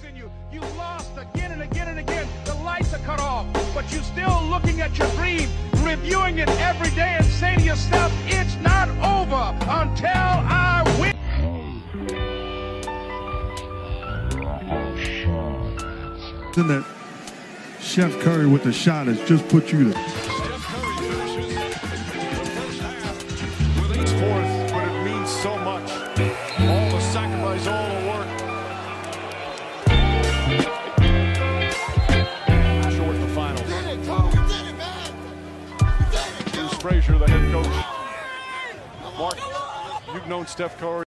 in you. You lost again and again and again. The lights are cut off, but you're still looking at your dream, reviewing it every day and saying to yourself, it's not over until I win. Then that Chef Curry with the shot has just put you to. Steph Curry finishes the first half with 8 fourth, but it means so much. All the sacrifice, all the work. Short in the finals. Here's Frazier, the head coach. Mark, you've known Steph Curry.